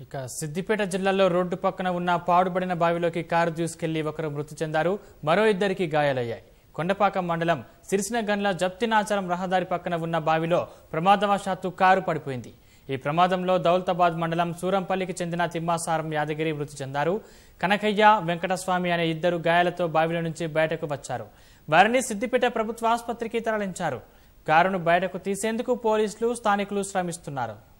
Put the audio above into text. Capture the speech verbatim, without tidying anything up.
ఇక సిద్దిపేట జిల్లాలో రోడ్డు పక్కన ఉన్న పాడుబడిన బావిలోకి కారు దూసుకెళ్లి ఒకరు మృతి చెందారు. మరో ఇద్దరికి గాయాలయ్యాయి. కొండపాక మండలం సిరిసినగండ్ల జప్తినాచారం రహదారి పక్కన ఉన్న బావిలో ప్రమాదవశాత్తు కారు పడిపోయింది. ఈ ప్రమాదంలో దౌలతాబాద్ మండలం సూరంపల్లికి చెందిన తిమ్మాసారం యాదగిరి మృతి చెందారు. కనకయ్య, వెంకటస్వామి అనే ఇద్దరు గాయాలతో బావిలో నుంచి బయటకు వచ్చారు. వారిని సిద్దిపేట ప్రభుత్వ ఆసుపత్రికి తరలించారు. కారును బయటకు తీసేందుకు పోలీసులు, స్థానికులు శ్రమిస్తున్నారు.